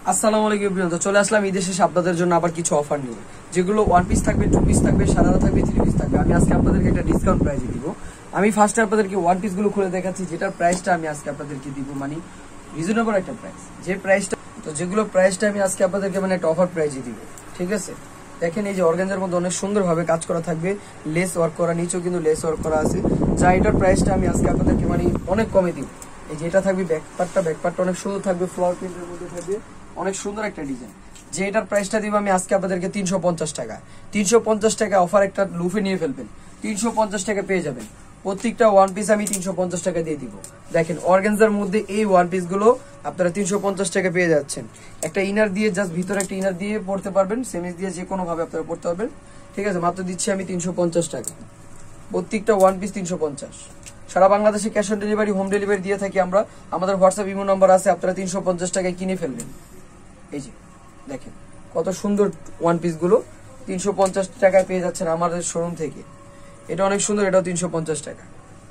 আসসালামু আলাইকুম এভরিওয়ান। তো চলে আসলাম ঈদের শেষে আপনাদের জন্য আবার কিছু অফার নিয়ে, যেগুলো ওয়ান পিস থাকবে, টু পিস থাকবে, সারারা থাকবে, থ্রি পিস থাকবে। আমি আজকে আপনাদেরকে একটা ডিসকাউন্ট প্রাইসে দিব। আমি ফার্স্টে আপনাদেরকে ওয়ান পিস গুলো খুলে দেখাচ্ছি, যেটার প্রাইসটা আমি আজকে আপনাদেরকে দিব মানে রিজনেবল একটা প্রাইস। যে প্রাইসটা, তো যেগুলো প্রাইসটা আমি আজকে আপনাদেরকে মানে একটা অফার প্রাইসে দিব, ঠিক আছে। দেখেন এই যে অর্গানজার মধ্যে অনেক সুন্দরভাবে কাজ করা থাকবে, লেস ওয়ার্ক করা, নিচেও কিন্তু লেস ওয়ার্ক করা আছে। যা এটার প্রাইসটা আমি আজকে আপনাদেরকে মানে অনেক কমে দিব। এই যে এটা থাকবে ব্যাকপার্টটা অনেক সুন্দর থাকবে, ফ্লাওয়ার প্রিন্টের মধ্যে থাকবে, অনেক সুন্দর একটা ডিজাইন। যে এটার প্রাইসটা দিব আমি আজকে আপনাদেরকে 350 টাকা। 350 টাকা অফার একটা লুফে নিয়ে ফেলবেন, 350 টাকা পেয়ে যাবেন। প্রত্যেকটা ওয়ান পিস আমি 350 টাকা দিয়ে দিব। দেখেন অর্গানজার মধ্যে এই ওয়ান পিস গুলো আপনারা 350 টাকা পেয়ে যাচ্ছেন। একটা ইনার দিয়ে জাস্ট ভিতরে একটা ইনার দিয়ে পড়তে পারবেন, সেমিজ দিয়ে যে কোনো ভাবে আপনারা পড়তে পারবেন, ঠিক আছে। মাত্র দিচ্ছি আমি 350 টাকা প্রত্যেকটা ওয়ান পিস 350। সারা বাংলাদেশে cash on delivery, home delivery দিয়ে থাকি আমরা। আমাদের হোয়াটসঅ্যাপ ইমো নাম্বার আছে, আপনারা 350 টাকায় কিনে ফেলবেন। এই যে দেখেন কত সুন্দর ওয়ান পিস গুলো 350 টাকায় পেয়ে যাচ্ছেন আমাদের শোরুম থেকে। এটা অনেক সুন্দর, এটাও 350 টাকা।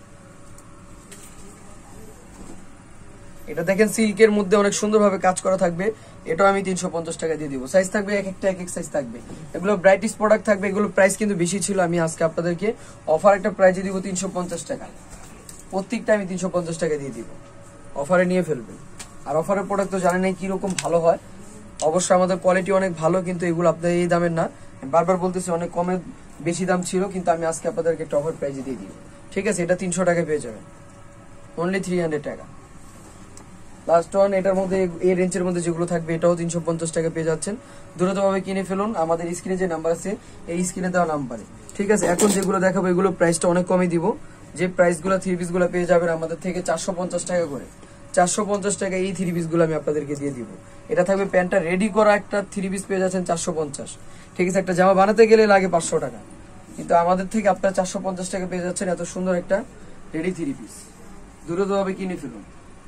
এটা দেখেন সিল্কের মধ্যে অনেক সুন্দরভাবে কাজ করা থাকবে, এটাও আমি 350 টাকা দিয়ে দিব। সাইজ থাকবে এক একটা, এক এক সাইজ থাকবে। এগুলো ব্রাইটিশ প্রোডাক্ট থাকবে, এগুলো প্রাইস কিন্তু বেশি ছিল। আমি আজকে আপনাদেরকে অফার একটা প্রাইজে দিব 350 টাকা। প্রত্যেকটা আমি 350 টাকা দিয়ে দিব, অফারে নিয়ে ফেলবেন। আর অফারের প্রোডাক্ট তো জানেন কিরকম ভালো হয়, অবশ্যই আমাদের কোয়ালিটি অনেক ভালো, কিন্তু এগুলো আপনাদের এই দামের না। বারবার বলতেছি অনেক কমে, বেশি দাম ছিল, কিন্তু আমি আজকে আপনাদেরকে একটা অফার প্রাইজে দিয়ে দিব, ঠিক আছে। এটা 300 টাকা পেয়ে যাবেন, অনলি 300 টাকা। লাস্ট ওয়ান এটার মধ্যে, এই রেঞ্জের মধ্যে যেগুলো থাকবে এটাও 350 টাকা পেয়ে যাচ্ছেন। দ্রুতভাবে কিনে ফেলুন, আমাদের স্ক্রিনে যে নাম্বার আছে এই স্ক্রিনে দেওয়া নাম্বারে, ঠিক আছে। এখন যেগুলো দেখাবো এগুলো প্রাইসটা অনেক কমই দিব। যে প্রাইসগুলো থ্রি পিস গুলো পেয়ে যাবেন আমাদের থেকে 450 টাকা করে। 450 টাকা এই থ্রি পিস গুলো আমি আপনাদেরকে দিয়ে দিব। এটা থাকবে প্যান্টটা রেডি করা, একটা থ্রি পিস পেয়ে যাচ্ছেন 450, ঠিক আছে। একটা জামা বানাতে গেলে লাগে 500 টাকা, কিন্তু আমাদের থেকে আপনারা 450 টাকা পেয়ে যাচ্ছেন এত সুন্দর একটা রেডি থ্রি পিস। দ্রুতভাবে কিনে ফেলুন।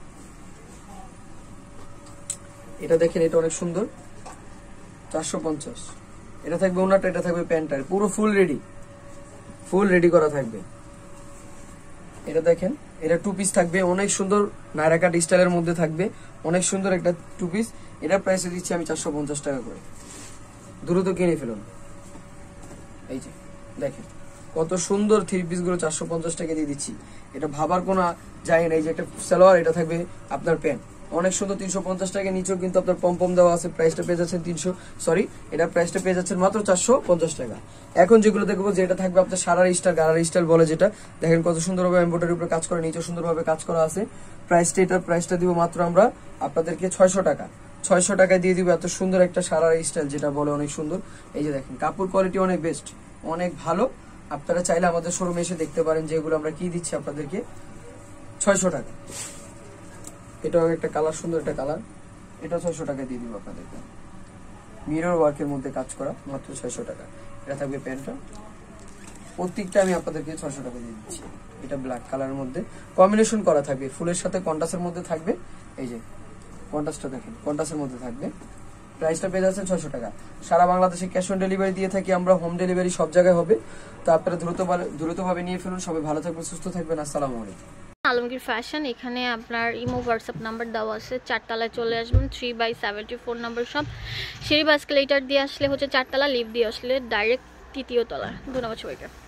এটা দেখেন, এটা অনেক সুন্দর, 450। এটা থাকবে ওনাটা, এটা থাকবে প্যান্টার, পুরো ফুল রেডি করা থাকবে। এটা দেখেন, এটা টু পিস থাকবে, অনেক সুন্দর নায়রা কাট স্টাইলের মধ্যে থাকবে, অনেক সুন্দর একটা টু পিস। এটার প্রাইস দিচ্ছি আমি 450 টাকা করে। দ্রুত কিনে ফেলুন। এই যে দেখেন কত সুন্দর থ্রি পিস গুলো 450 টাকা দিয়ে দিচ্ছি। এটা ভাবার কোনো যায় না। এই যে একটা সালোয়ার, এটা থাকবে আপনার প্যান্ট, অনেক সুন্দর 350 টাকা। নিচেও কিন্তু আপনার পম দেওয়া আছে। প্রাইসটা পেয়ে যাচ্ছেন এটা প্রাইসটা পেয়ে যাচ্ছেন মাত্র 450 টাকা। এখন যেগুলো দেখবো, যেটা থাকবে আপনার সারার স্টাইল, গারার স্টাইল বলে যেটা, দেখেন কত সুন্দরভাবে এমব্রয়ডারির উপরে কাজ করা, নিচেও সুন্দরভাবে কাজ করা আছে। এটার প্রাইসটা দিব মাত্র আমরা আপনাদেরকে 600 টাকা। 600 টাকায় দিয়ে দিব এত সুন্দর একটা সারার স্টাইল, যেটা বলে অনেক সুন্দর। এই যে দেখেন কাপড় কোয়ালিটি অনেক বেস্ট, অনেক ভালো। আপনারা চাইলে আমাদের শোরুমে এসে দেখতে পারেন যে এগুলো আমরা কি দিচ্ছি আপনাদেরকে 600 টাকা। এটাও একটা কালার, সুন্দর একটা কালার, এটা 600 টাকা দিয়ে দিব আপনাদেরকে। মিরর ওয়ার্কের মধ্যে কাজ করা, মাত্র 600 টাকা। এটা থাকবে প্যান্টটা, প্রত্যেকটা আমি আপনাদেরকে 600 টাকা দিয়ে দিচ্ছি। এটা ব্ল্যাক কালারের মধ্যে কম্বিনেশন করা থাকবে, ফুলের সাথে কন্ট্রাস্টের মধ্যে থাকবে। এই যে কন্ট্রাস্টটা দেখেন, কন্ট্রাস্টের মধ্যে থাকবে। প্রাইসটা পেয়ে যাচ্ছেন 600 টাকা। সারা বাংলাদেশে ক্যাশ অন ডেলিভারি দিয়ে থাকি আমরা, হোম ডেলিভারি সব জায়গায় হবে। তো আপনারা দ্রুতভাবে নিয়ে ফেলুন। সবাই ভালো থাকবেন, সুস্থ থাকবেন। আসসালামু আলাইকুম। আলমগীর ফ্যাশন, এখানে আপনার ইমো হোয়াটসঅ্যাপ নাম্বার দেওয়া আছে। 4 তলায় চলে আসবেন, 3/74 নম্বর সব। সিঁড়ি বা এসকেলেটর দিয়ে আসলে হচ্ছে 4 তলা, লিফট দিয়ে আসলে ডাইরেক্ট 3য় তলা। ধন্যবাদ সবাইকে।